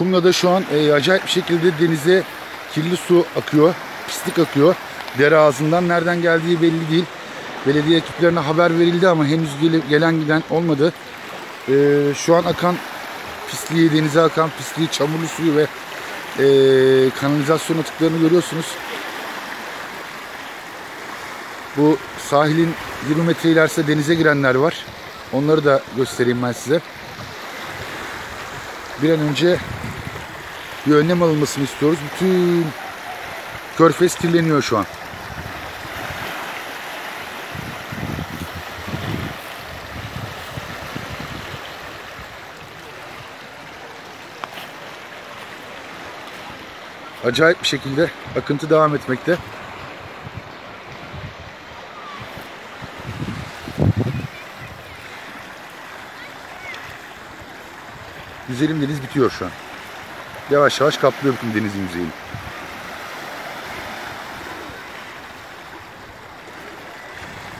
Kumla'da şu an acayip bir şekilde denize kirli su akıyor, pislik akıyor. Dere ağzından nereden geldiği belli değil. Belediye ekiplerine haber verildi ama henüz gelen giden olmadı. Şu an akan pisliği, denize akan pisliği, çamurlu suyu ve kanalizasyon atıklarını görüyorsunuz. Bu sahilin 20 metre ilerisi denize girenler var. Onları da göstereyim ben size. Bir an önce bir önlem alınmasını istiyoruz. Bütün Körfez kirleniyor şu an. Acayip bir şekilde akıntı devam etmekte. Güzelim deniz bitiyor şu an. Yavaş yavaş kaplıyor bütün denizin yüzeyini.